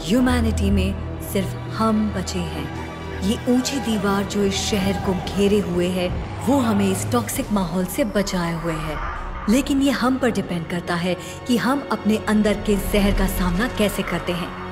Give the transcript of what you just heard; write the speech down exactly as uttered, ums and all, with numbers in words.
Humanity में सिर्फ हम बचे हैं। ये ऊंची दीवार जो इस शहर को घेरे हुए है वो हमें इस टॉक्सिक माहौल से बचाए हुए है, लेकिन ये हम पर डिपेंड करता है कि हम अपने अंदर के जहर का सामना कैसे करते हैं।